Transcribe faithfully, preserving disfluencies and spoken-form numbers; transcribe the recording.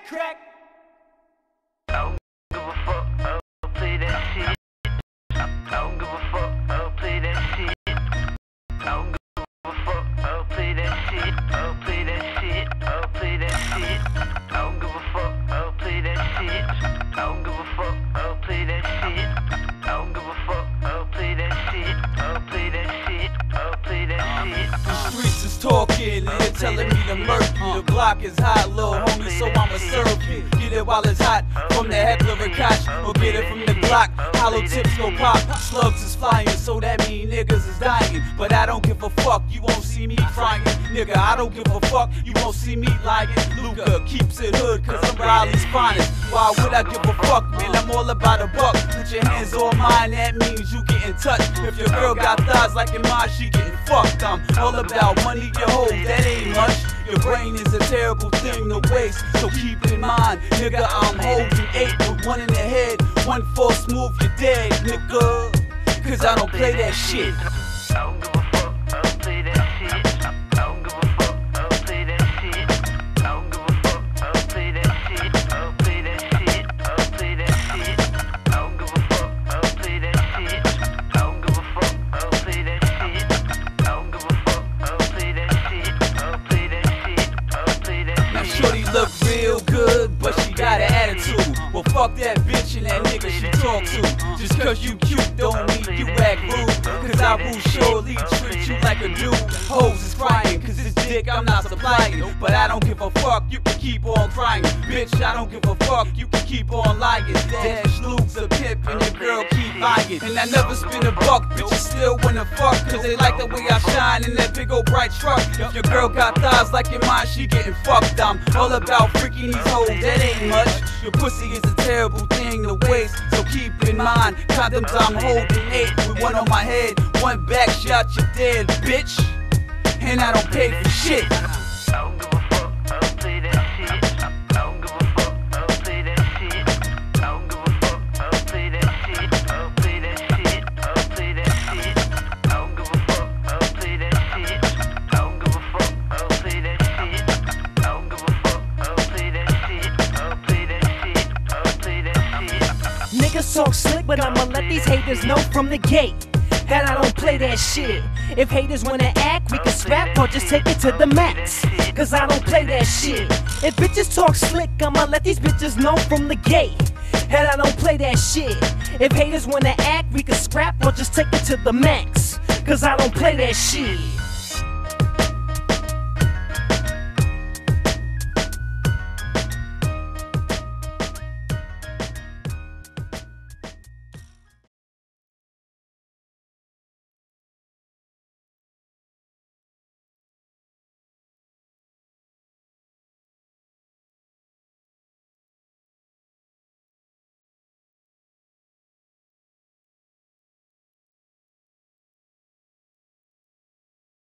crack. I don't give a fuck, I'll play that shit. I don't give a fuck, I'll play that shit. I don't give a fuck, I'll play that shit. I'll play that shit, I'll play that shit. I don't give a fuck, I'll play that shit. I don't give a fuck, I'll play that shit. I don't give a fuck, I'll play that shit. I'll play that shit, I'll play that shit. The streets is talking, and they're telling me to murk you. The block is hot, little homie, so I'ma serve you. Get it while it's hot, from the heckler and Koch, or get it from the Glock. Hollow tips go pop, slugs is flying, so that mean niggas is dying. But I don't give a fuck, you won't see me crying. Nigga, I don't give a fuck, you won't see me lying. Luca keeps it hood, cause I'm Riley's finest. Why would I give a fuck, man, I'm all about a buck. Put your hands on mine, that means you get in touch. If your girl got thighs like in mine, she getting fucked. I'm all about money, your hoe, that ain't much. Your brain is a terrible thing to waste, so keep in mind, nigga, I'm holding eight with one in the head. One false move, you're dead, nigga, cause I don't play that shit. I don't give a fuck, I'll play that shit. I don't give a fuck, I'll play that shit. I don't give a fuck, I'll play that shit. I'll play that shit, I'll play that shit. I don't give a fuck, I'll play that shit. I don't give a fuck, I'll play that shit. I don't give a fuck, I'll play that shit. I'll play that shit, I'll play that shit. Now shorty look real good, but she got an attitude. Well fuck that bitch and that nigga she talk to. Just cause you cute don't mean you act rude. Cause I will surely treat you like a dude. Hoes is crying cause this dick I'm not supplying. But I don't give a fuck, you can keep on crying. Bitch, I don't give a fuck, you can keep on lying. Dash Luke's a pimp and your girl keep lying. And I never spend a buck, bitches still wanna fuck. Cause they like the way I shine in that big old bright truck. If your girl got thighs like in mine, she getting fucked. I'm all about freaking these hoes, that ain't much. Your pussy is a terrible thing to waste, so keep in mind, condoms I'm holding eight with one on my head, one back shot, you dead, bitch. And I don't pay for shit. I don't give a fuck, I'll play that shit. I don't give a fuck, I'll play that shit. I don't give a fuck, I'll play that shit. I'll play that shit, I'll play that shit. I don't give a fuck, I'll play that shit. I don't give a fuck, I'll play that shit. I don't give a fuck, I'll play that shit. I'll play that shit, I'll play that shit. Niggas talk slick, but I'ma let these haters know from the gate that I don't play that shit. If haters wanna act, we can scrap or just take it to the max. Cause I don't play that shit. If bitches talk slick, I'ma let these bitches know from the gate that I don't play that shit. If haters wanna act, we can scrap or just take it to the max. Cause I don't play that shit.